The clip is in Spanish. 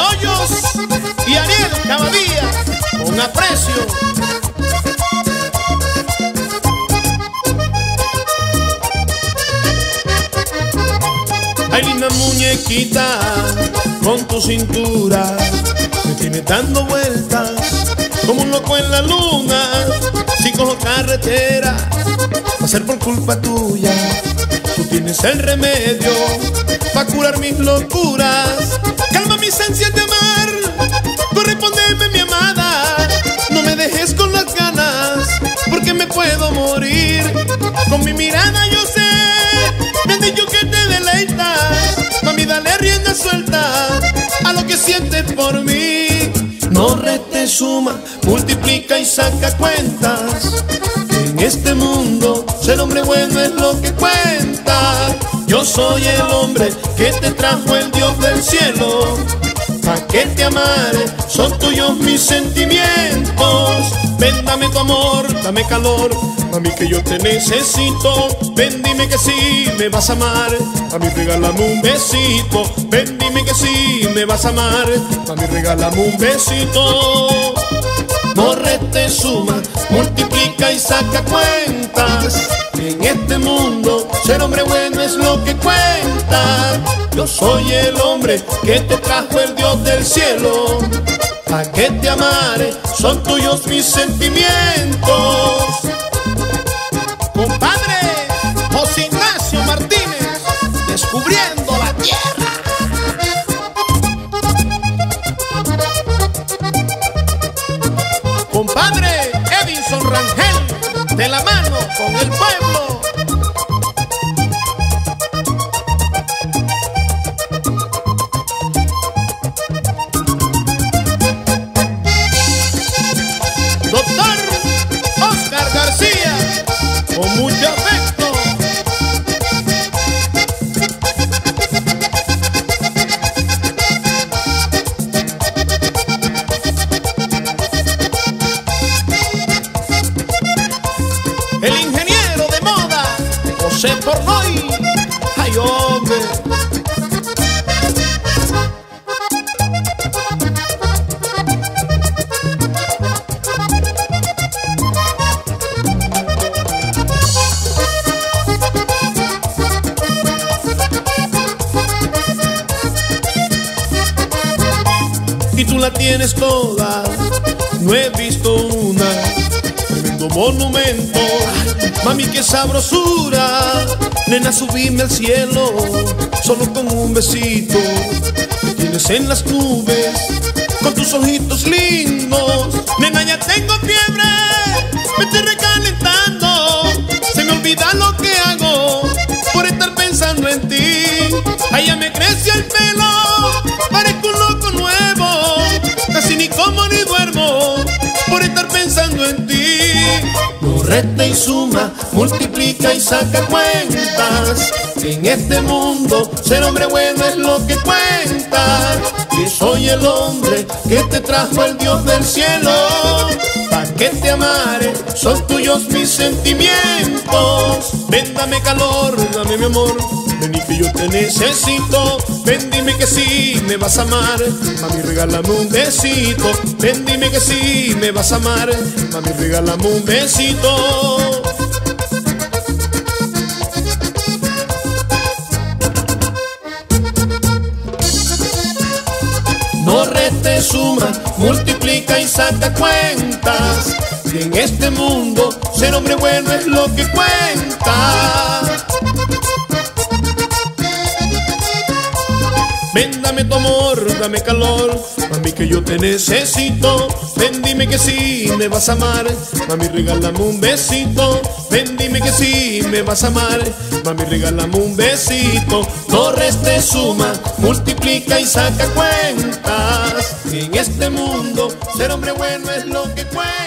Hoyos y Ariel Cavadía, con aprecio. Ay, linda muñequita, con tu cintura me tiene dando vueltas como un loco en la luna. Si cojo carretera, va a ser por culpa tuya. Tú tienes el remedio pa' curar mis locuras. Calma mis ansias de amar, correspóndeme mi amada. No me dejes con las ganas, porque me puedo morir. Con mi mirada yo sé, me han dicho que te deleitas. Mami, dale rienda suelta a lo que sientes por mí. No reste, suma, multiplica y saca cuentas. En este mundo ser hombre bueno es lo que cuenta. Yo soy el hombre que te trajo el Dios del cielo. Pa' que te amare, son tuyos mis sentimientos. Ven, dame tu amor, dame calor, mami, que yo te necesito. Ven, dime que sí, me vas a amar, mami, regálame un besito. Ven, dime que sí, me vas a amar, mami, regálame un besito. No reste, suma, multiplica y saca cuentas. En este mundo ser hombre bueno es lo que cuenta. Yo soy el hombre que te trajo el Dios del cielo. Pa' que te amare, son tuyos mis sentimientos. Compadre José Ignacio Martínez, descubriendo la tierra. Compadre Edison Rangel, de la mano con el pueblo. Doctor Oscar García, con mucho afecto. El ingeniero de moda, José Pornoy. ¡Ay, hombre! Y tú la tienes toda, no he visto una. Tremendo monumento, mami, qué sabrosura. Nena, subime al cielo, solo con un besito. Me tienes en las nubes, con tus ojitos lindos. Nena, ya tengo fiebre, me estoy recalentando. Se me olvida lo que hago por estar pensando en ti. Ay, ya me creció el pelo, parezco un loco nuevo. Casi ni como ni duermo por estar pensando en ti. No resta y suma, multiplica y saca cuentas. En este mundo ser hombre bueno es lo que cuenta. Yo soy el hombre que te trajo el Dios del cielo. Pa' que te amare, son tuyos mis sentimientos. Ven, dame calor, dame mi amor, ven y que yo te necesito. Ven, dime que sí, me vas a amar, mami, regálame un besito. Ven, dime que sí, me vas a amar, mami, regálame un besito. No reste, suma, multiplica y saca cuentas. Y en este mundo ser hombre bueno es lo que cuenta. Ven, dame tu amor, dame calor, mami, que yo te necesito. Ven, dime que sí, me vas a amar, mami, regálame un besito. Ven, dime que sí, me vas a amar, mami, regálame un besito. No reste, suma, multiplica y saca cuentas. En este mundo ser hombre bueno es lo que cuenta.